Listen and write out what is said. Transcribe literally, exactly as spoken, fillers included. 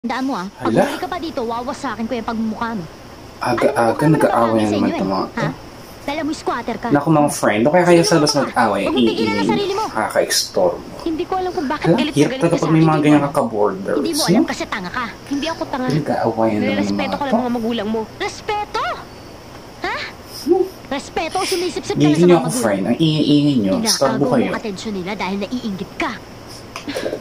Tandaan mo ah, pag Hala? huli ka pa dito, wawasakin ko yung pagmumukha mo. Aga-aga, nag-aaway na naman itong mga to. Ha? Dala mo squatter ka. Naku mga friend, o kaya kayo sa labas mag-aaway, Huwag mong tigilan ang sarili mo. Nakaka-extort. Hindi ko alam kung bakit Hala, galit ka hirap galit talaga ka sa pag may akin. mga Hindi ganyan mo- kaka-borders. Hindi mo alam kasi tanga ka. Hindi ako tanga. Nag-aawayan naman ng Respeto mga ko lang to. mga magulang mo. Respeto! Ha? Respeto o sumisip-sip ka lang Gigil sa niyo mga ako magulang. friend, ang ingay-ingay niyo, starbo Inaagaw mo kayo. ang atensyon nila dahil naiinggit ka.